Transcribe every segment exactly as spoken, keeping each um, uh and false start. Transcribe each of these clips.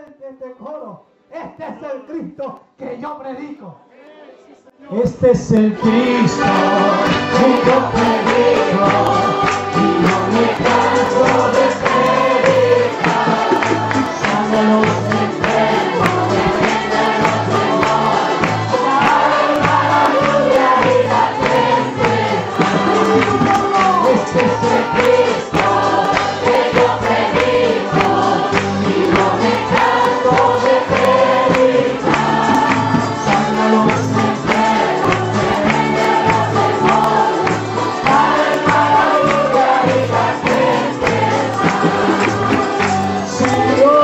este coro. Este es el Cristo que yo predico. Este es el Cristo que yo predico. Y no me canso de predicar. Sana a los enfermos, defiende a los demonios. Alma la lluvia y la tempestad. Este es el Cristo que yo predico. Y no me canso de predicar. Sana a los enfermos, defiende a los demonios. Alma la lluvia y la tempestad. Señor,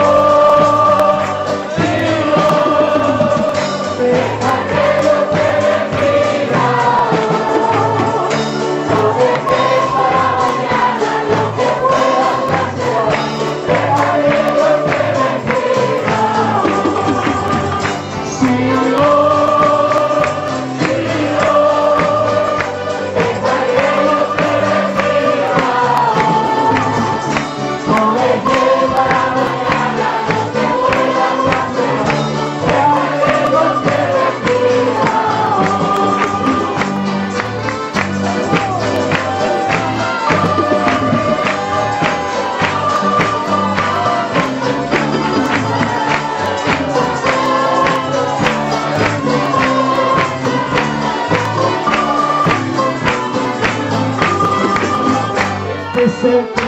ese